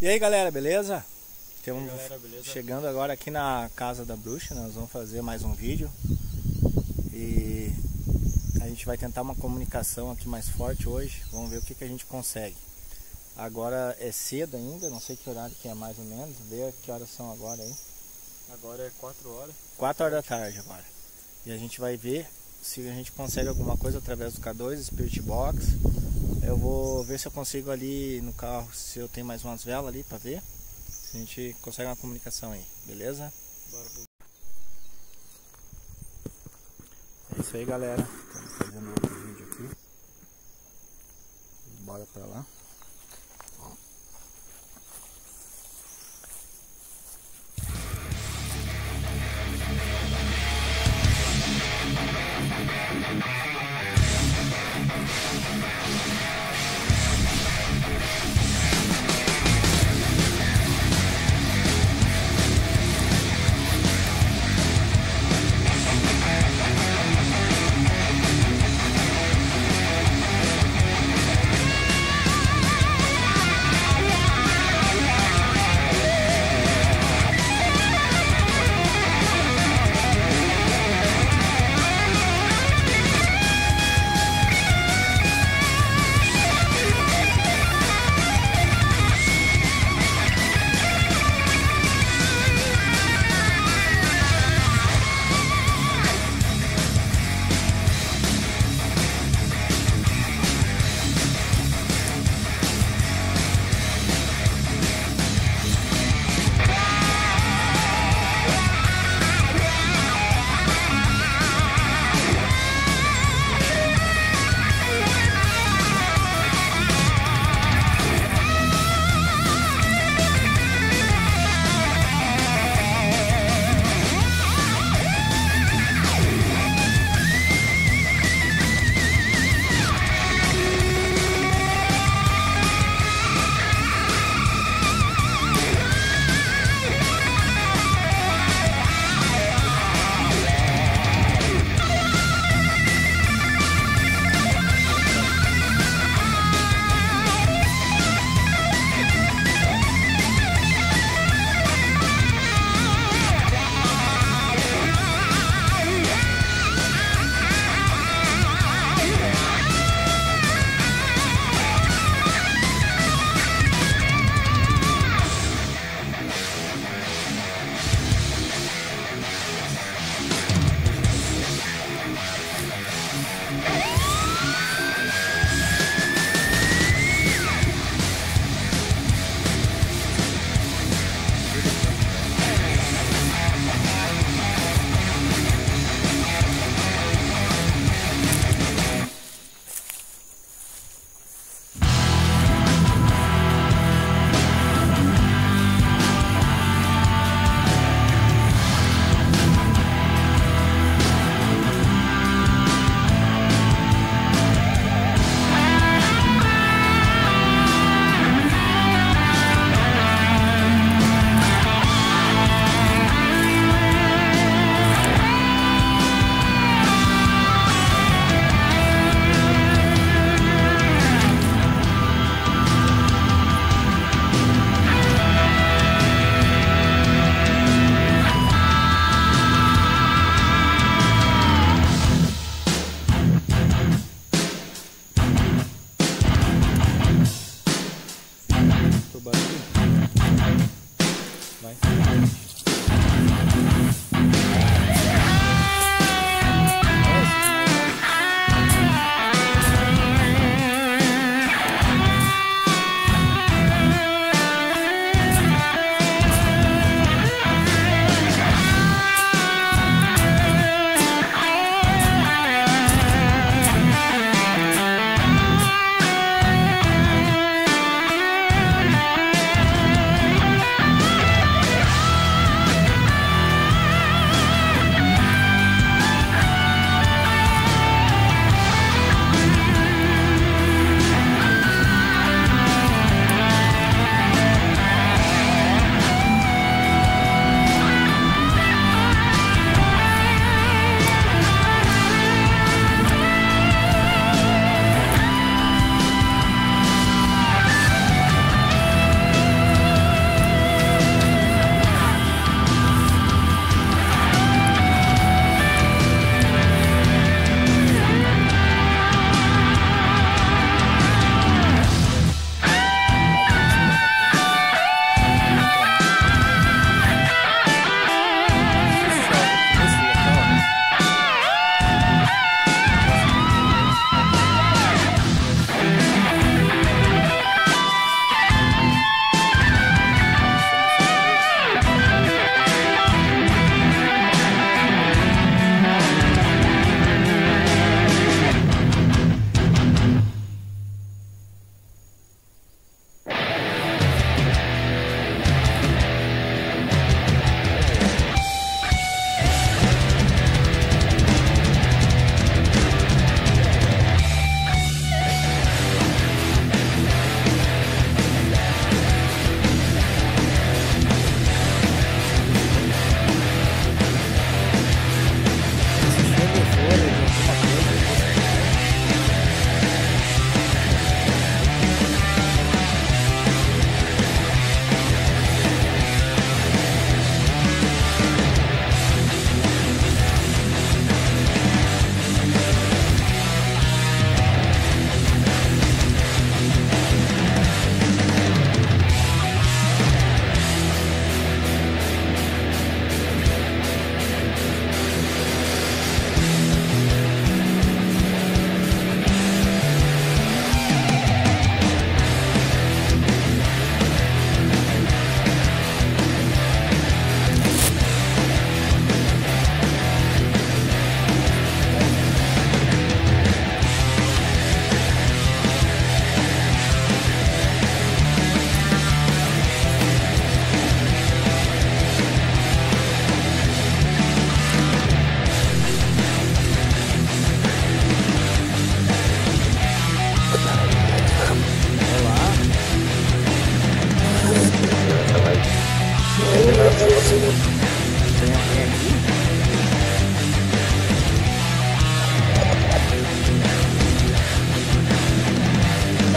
E aí galera, beleza? Estamos chegando agora aqui na casa da bruxa. Nós vamos fazer mais um vídeo e a gente vai tentar uma comunicação aqui mais forte hoje. Vamos ver o que a gente consegue. Agora é cedo ainda, não sei que horário que é mais ou menos. Vê que horas são agora aí. Agora é 4 horas. 4 horas da tarde agora. E a gente vai ver se a gente consegue alguma coisa através do K2, Spirit Box. Eu vou ver se eu consigo ali no carro, se eu tenho mais umas velas ali pra ver. Se a gente consegue uma comunicação aí, beleza? Bora. É isso aí galera, estamos fazendo outro vídeo aqui. Bora pra lá.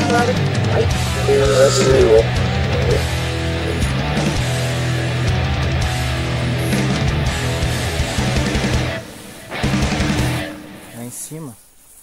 Lá em cima.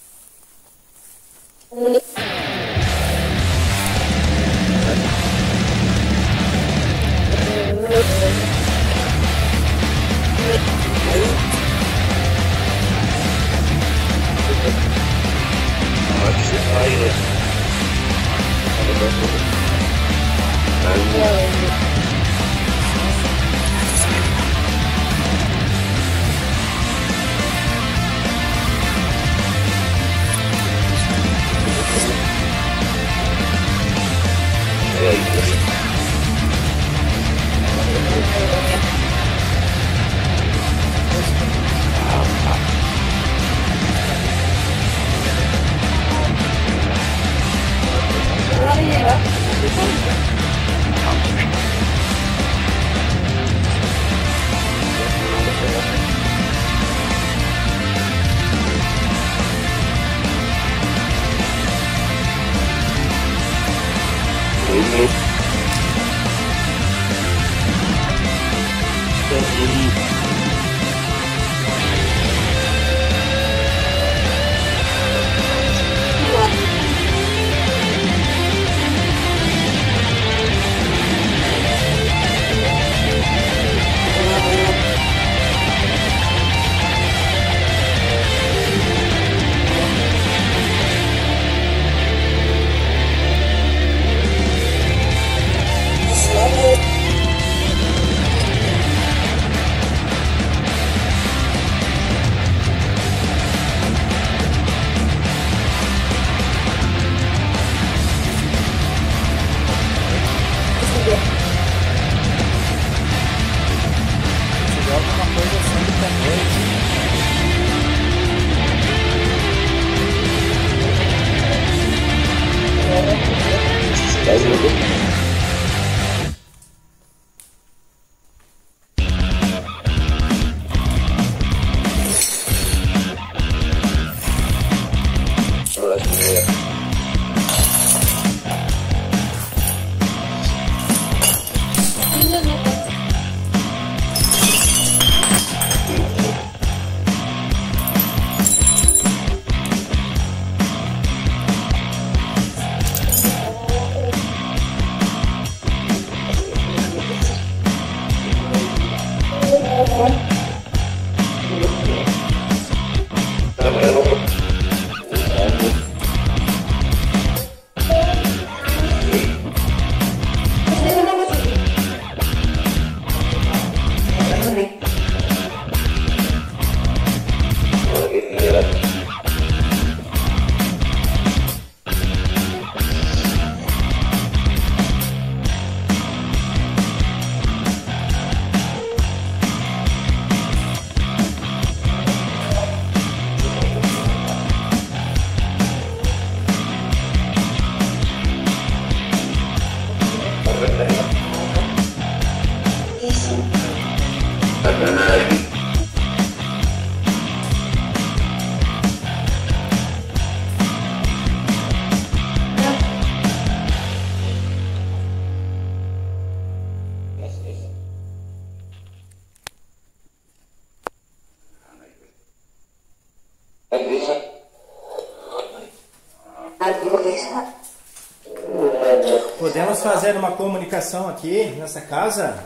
Podemos fazer uma comunicação aqui nessa casa?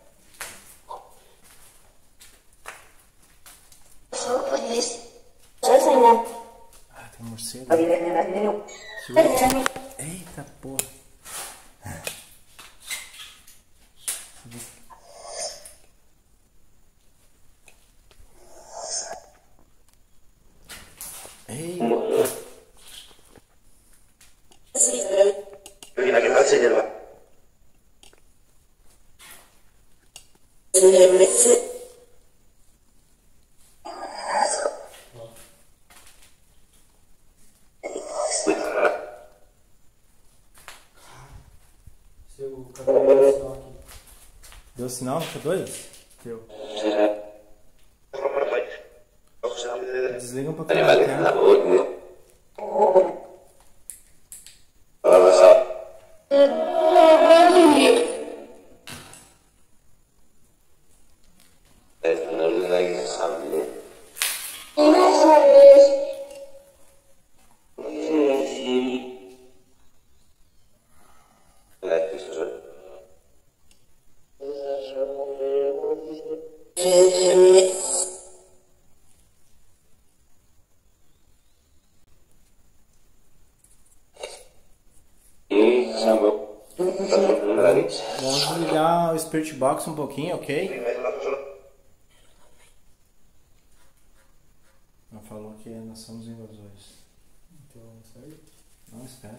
Ah, tem um morcego. Eita porra. Eita. Deu sinal no K2? Deu. Desliga um pouquinho a tela. Vamos desligar o Spirit Box um pouquinho, ok? Ela falou que nós somos invasores. Então, sai. Não, espera.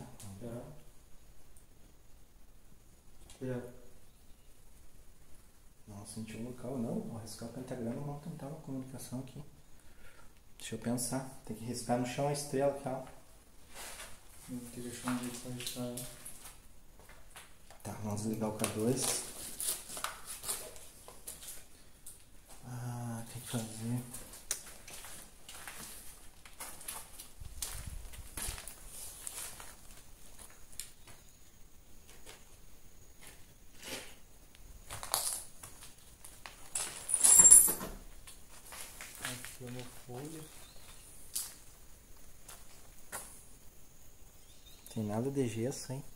Cuidado. Não, senti um local, não. Vou riscar o pentagrama, vamos tentar uma comunicação aqui. Deixa eu pensar. Tem que riscar no chão a estrela aqui, ó. Tem que deixar um jeito pra deixar. Tá, vamos desligar o K2. Tem que fazer. Aqui é uma folha. Tem nada de gesso, hein?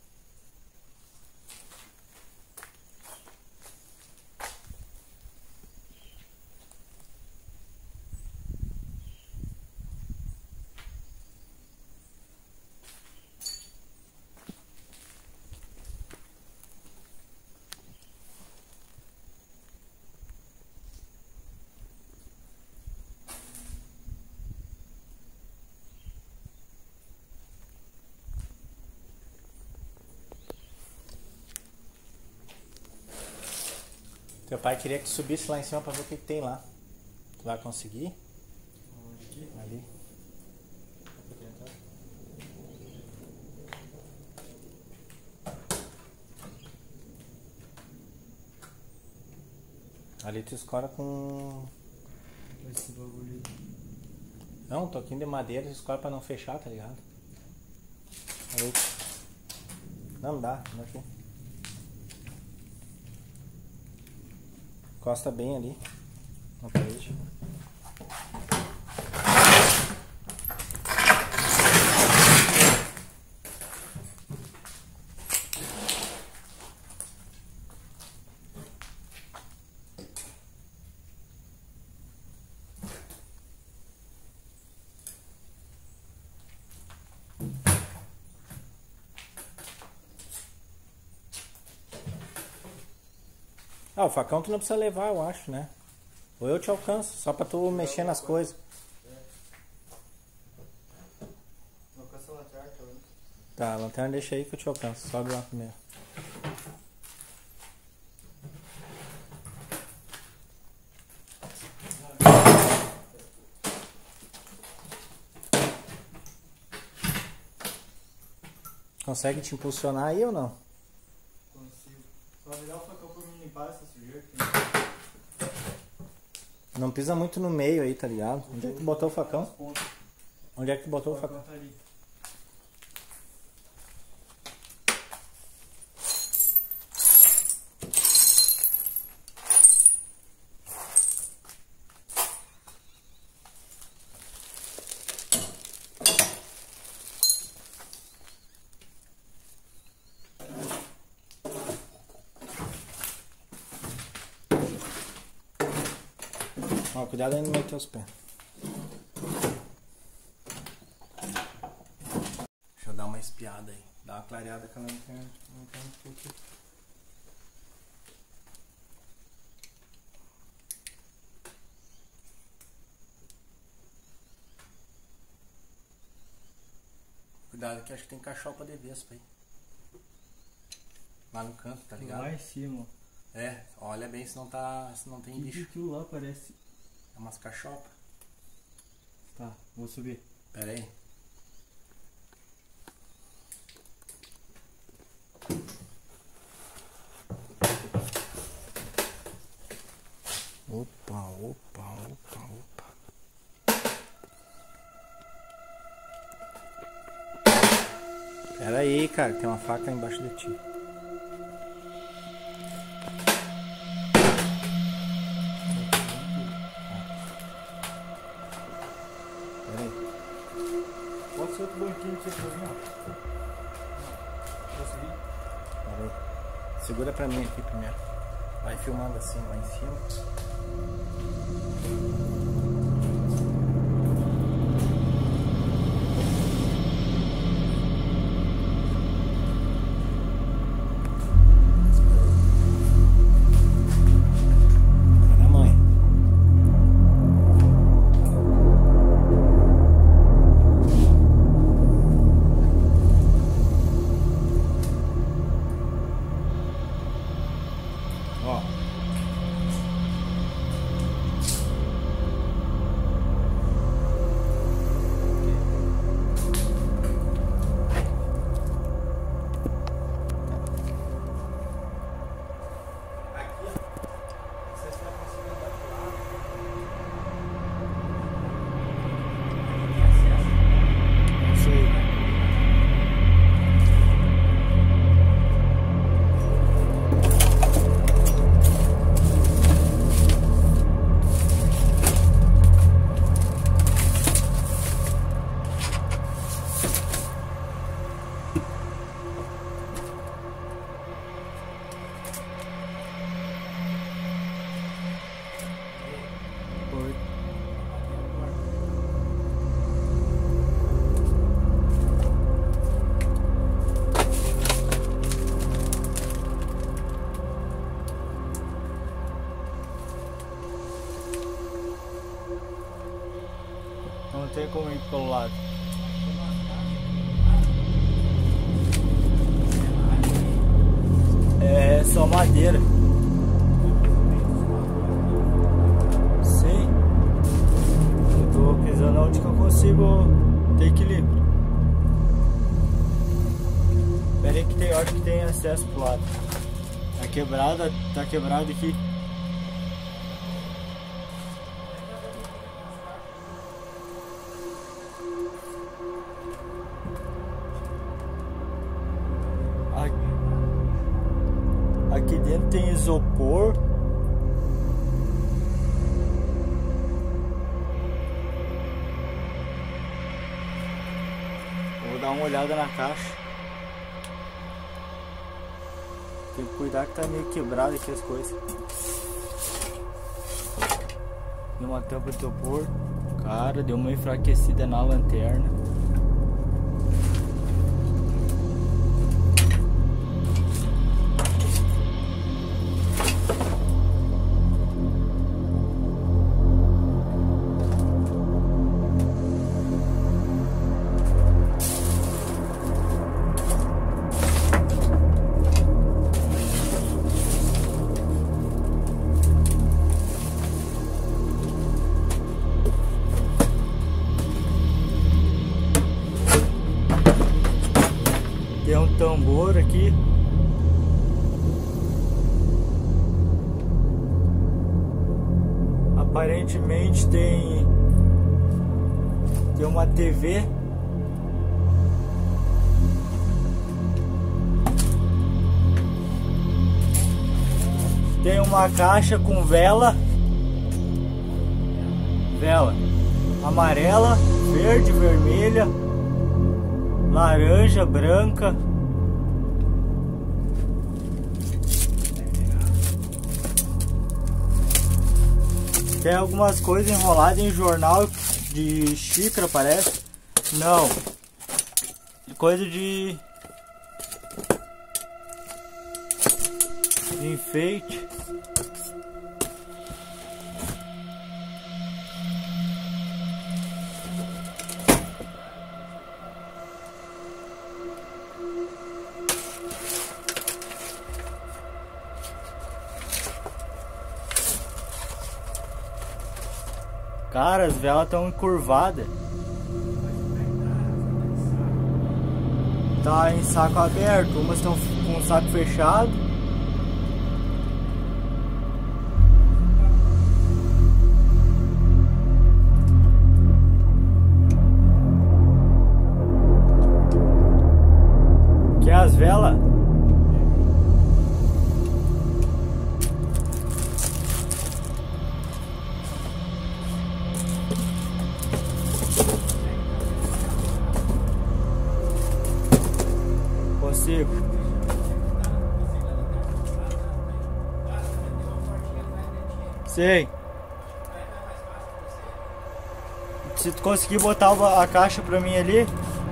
Teu pai queria que subisse lá em cima pra ver o que tem lá. Tu vai conseguir? Onde aqui? Ali. Vou tentar. Ali tu escora com... Esse bagulho. Não, um toquinho de madeira, tu escora pra não fechar, tá ligado? Ali. Não dá, não aqui. Encosta bem ali na parede. O facão tu não precisa levar, eu acho, né? Ou eu te alcanço, só pra tu mexer nas coisas. Não alcança a lanterna também. Tá, a lanterna deixa aí que eu te alcanço. Sobe lá primeiro. Consegue te impulsionar aí ou não? Consigo. Só virar o facão pra me limpar essa sujeira aqui. Não pisa muito no meio aí, tá ligado? Onde é que tu botou o facão? As pontas. Onde é que tu botou o O facão? facão tá ali. Ó, cuidado aí não meter os pés. Deixa eu dar uma espiada aí. Dá uma clareada que eu não tenho aqui. Cuidado que acho que tem cachopa de vespa aí. Lá no canto, tá ligado? Lá em cima. É, olha bem se não tem bicho. Aquilo lá parece. É umas cachopas. Tá, vou subir. Pera aí. Opa. Pera aí, cara, tem uma faca embaixo de ti. aqui no setorzinho, ó. Consegui? Pera aí. Segura pra mim aqui primeiro. Vai filmando assim lá em cima. Não tem como ir pelo lado. É só madeira. Sim. Eu tô pisando onde que eu consigo ter equilíbrio. Pera aí que tem hora que tem acesso pro lado. Tá quebrado aqui. Aqui dentro tem isopor. Vou dar uma olhada na caixa. Tem que cuidar que tá meio quebrado aqui as coisas. Numa tampa de isopor. Cara, deu uma enfraquecida na lanterna. Tem um tambor aqui. Aparentemente tem uma TV. Tem uma caixa com vela amarela, verde, vermelha, laranja, branca. Tem algumas coisas enroladas em jornal de xícara, parece. Não. Coisa de enfeite. Cara, as velas estão encurvadas. Tá em saco aberto, umas estão com o saco fechado. Quer as velas? Sei. Se tu conseguir botar a caixa pra mim ali.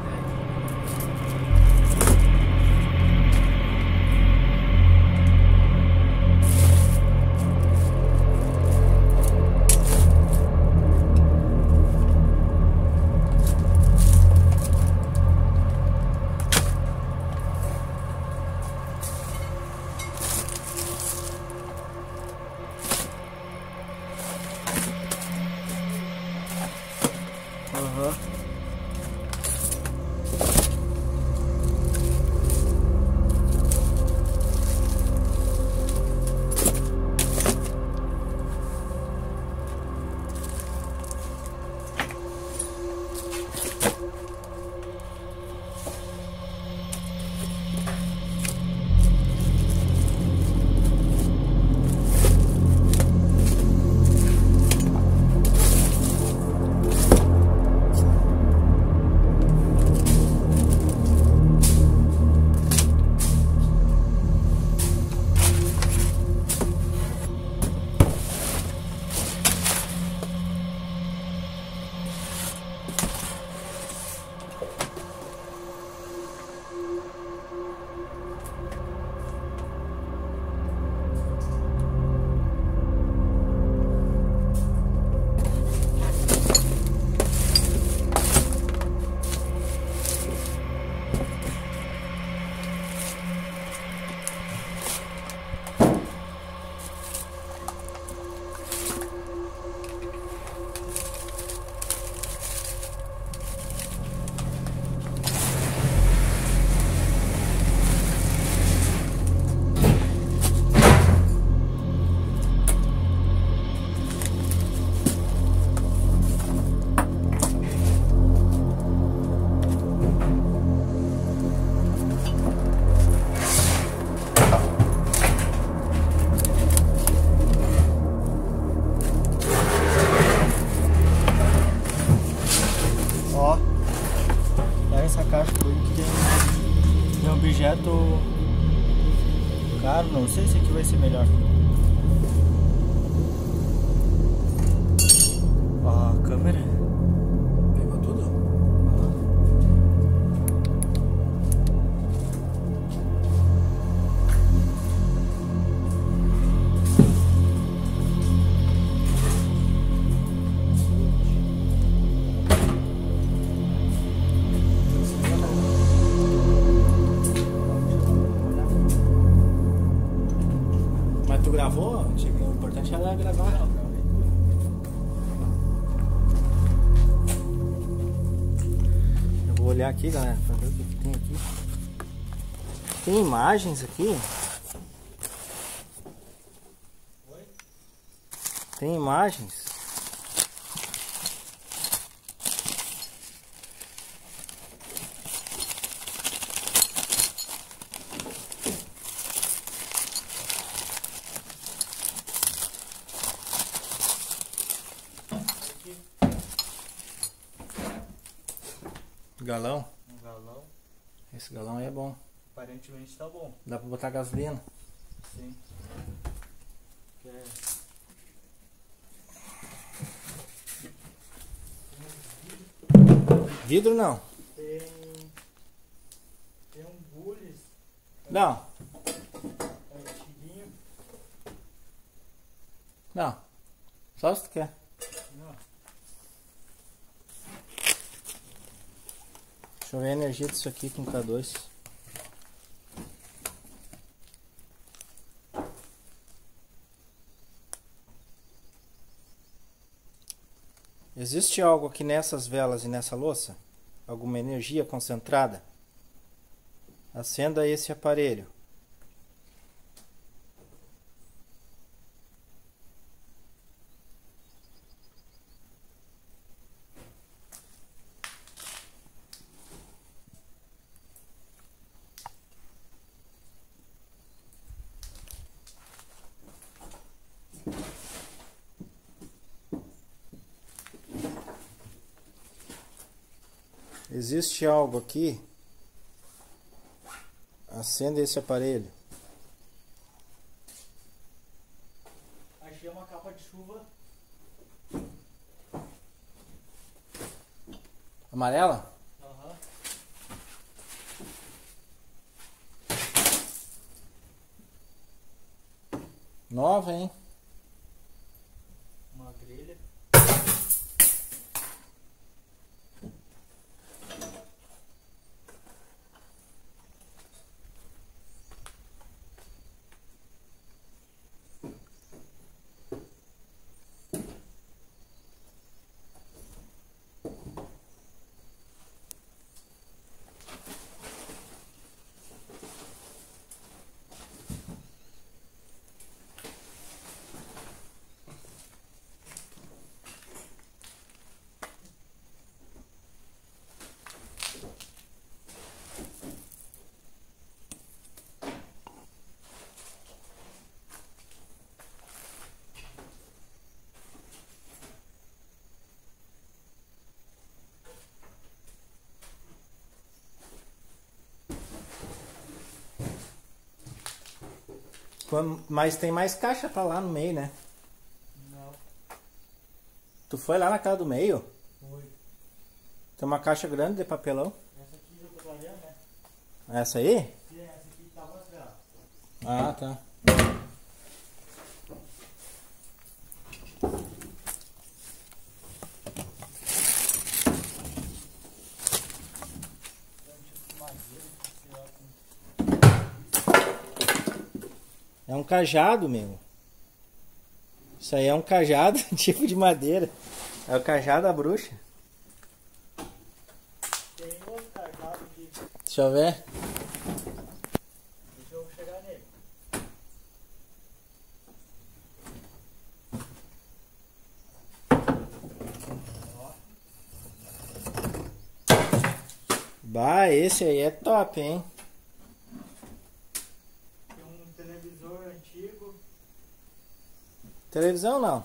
Aham. Ó, pega essa caixa por aí que tem um objeto caro, não sei se aqui vai ser melhor. Ó, a câmera. Pegou tudo? Mas tu gravou? O importante era gravar. Eu vou olhar aqui, galera, pra ver o que tem aqui. Tem imagens aqui? Tem imagens? Galão? Um galão. Esse galão aí é bom. Aparentemente tá bom. Dá pra botar gasolina. Sim. É. Vidro não. Tem um Bullis Não. antiguinho. Não. Só se tu quer. Não. Deixa eu ver a energia disso aqui com K2. Existe algo aqui nessas velas e nessa louça? Alguma energia concentrada? Acenda esse aparelho. Existe algo aqui? Acenda esse aparelho. Achei uma capa de chuva. Amarela? Aham. Nova, hein? Uma grelha. Mas tem mais caixa pra lá no meio, né? Não. Tu foi lá na casa do meio? Foi. Tem uma caixa grande de papelão. Essa aqui já tô variando, né? Essa aí? Sim, essa aqui tava atrás. Ah, tá. É um cajado, meu. Isso aí é um cajado, tipo de madeira. É o cajado da bruxa. Tem outro cajado aqui. Deixa eu ver. Deixa eu chegar nele. Bah, esse aí é top, hein? Tem um televisor antigo. Televisão não.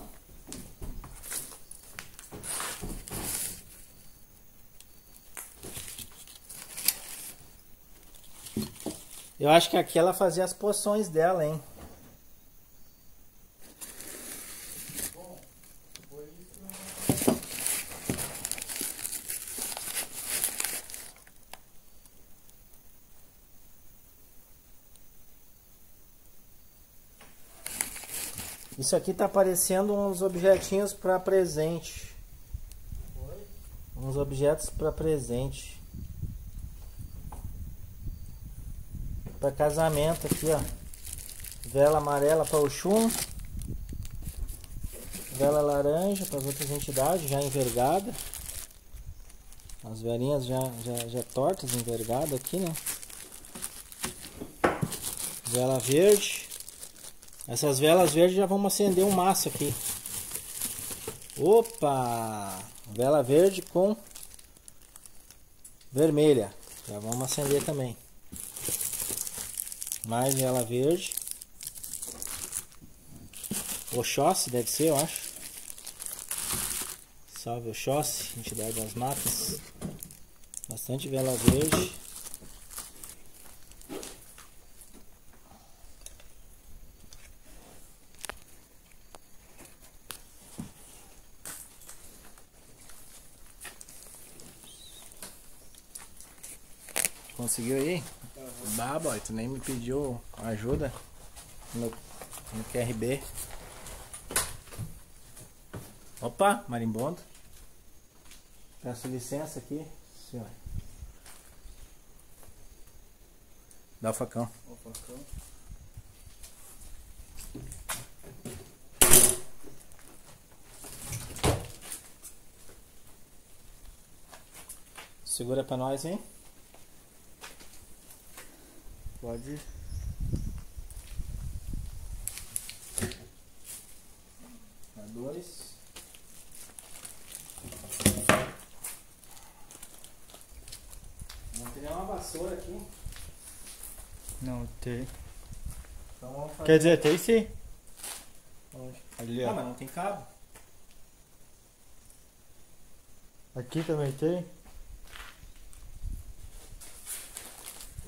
Eu acho que aqui ela fazia as poções dela, hein? Bom, foi isso. Isso aqui tá parecendo uns objetinhos para presente. Foi? Uns objetos para presente. Para casamento aqui, ó. Vela amarela para Oxum. Vela laranja para as outras entidades, já envergada. As velinhas já tortas, envergadas aqui, né? Vela verde. Essas velas verdes já vamos acender um maço aqui. Opa! Vela verde com vermelha. Já vamos acender também. Mais vela verde. Oxóssi deve ser, eu acho. Salve Oxóssi, entidade das matas. Bastante vela verde. Conseguiu aí? Uhum. Bah, boy, tu nem me pediu ajuda no QRB. Opa, marimbondo. Peço licença aqui, senhor. Dá o facão. O facão. Segura pra nós, hein? Pode. Pra dois. Não tem nenhuma vassoura aqui. Não tem. Então vamos fazer. Quer dizer, tem sim. Onde? Ali, Ah, ó. mas não tem cabo. Aqui também tem.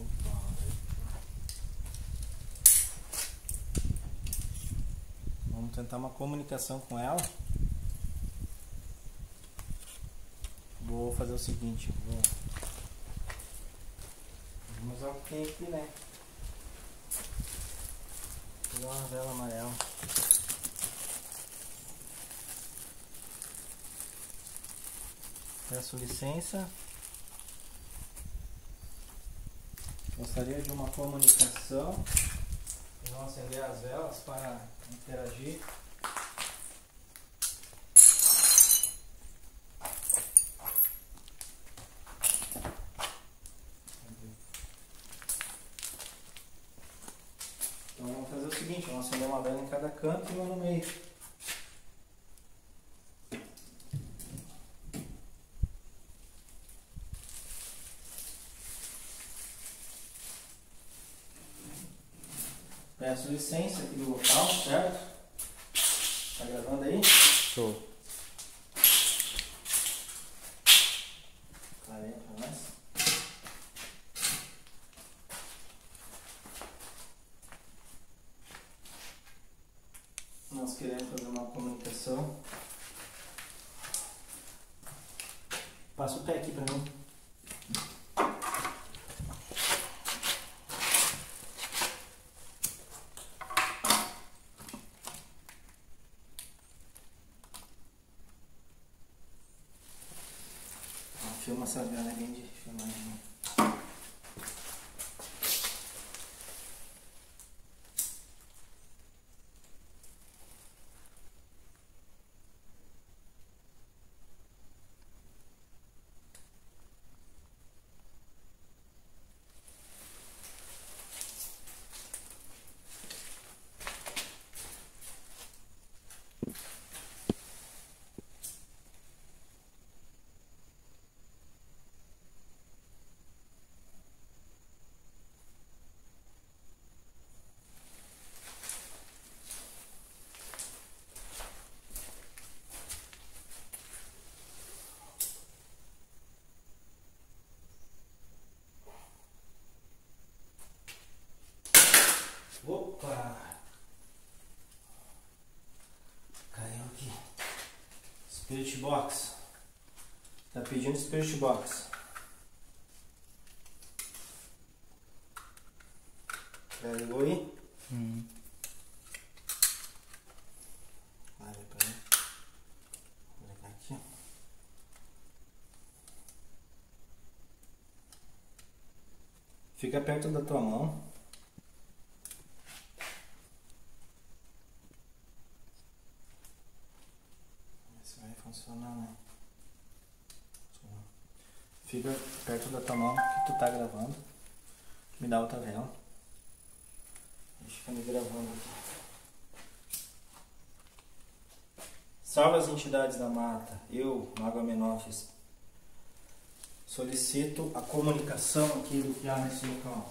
Vamos tentar uma comunicação com ela. Vou fazer o seguinte, vamos usar o que tem aqui, né? Vou pegar uma vela amarela. Peço licença. Gostaria de uma comunicação. Vamos acender as velas para interagir. Então vamos fazer o seguinte, vamos acender uma vela em cada canto e uma no meio. Peço licença aqui do local, certo? Tá gravando aí? Show. Clareia pra nós. Nós queremos fazer uma comunicação. Passa o pé aqui pra mim. Filma essa vela bem de filmagem. Opa! Caiu aqui. Spirit Box. Tá pedindo Spirit Box. Já ligou aí? Olha pra mim. Vou ligar aqui. Fica perto da tua mão. Vai funcionar, né? Fica perto da tua mão que tu tá gravando. Me dá outra vela. Deixa eu me gravando aqui. Salve as entidades da mata. Eu, Mago Amenófis, solicito a comunicação aqui do que há nesse local.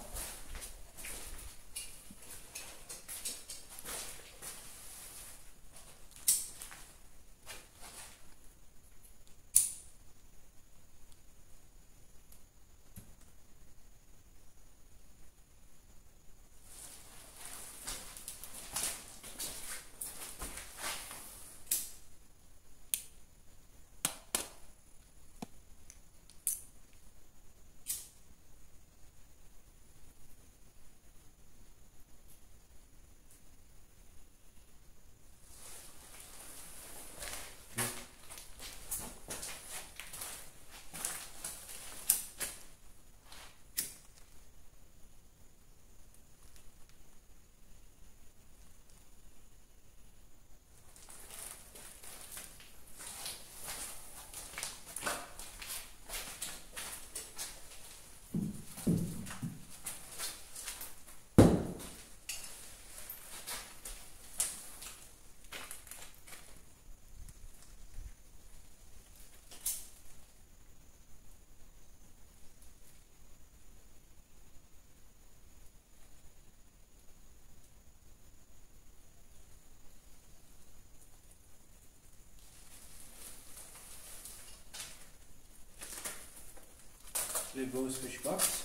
Ligou o Spirit Box.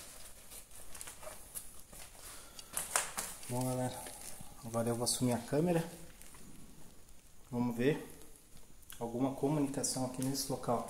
Bom, galera, agora eu vou assumir a câmera. Vamos ver alguma comunicação aqui nesse local.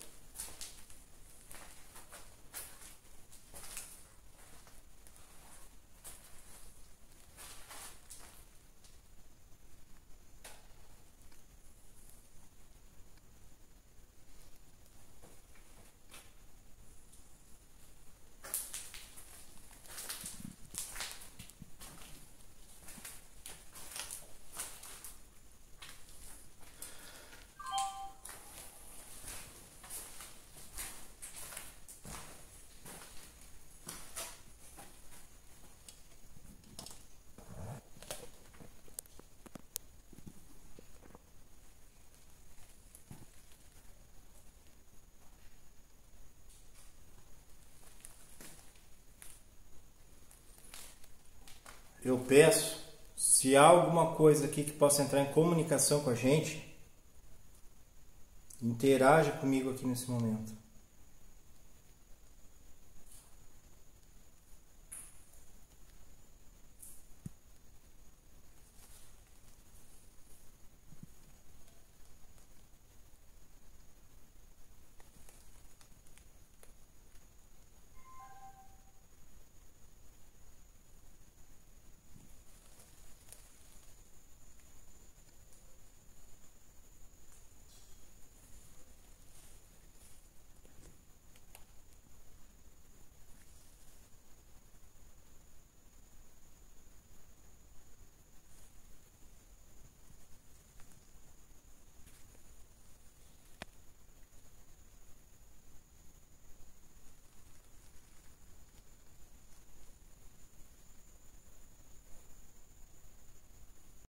Eu peço, se há alguma coisa aqui que possa entrar em comunicação com a gente, interaja comigo aqui nesse momento.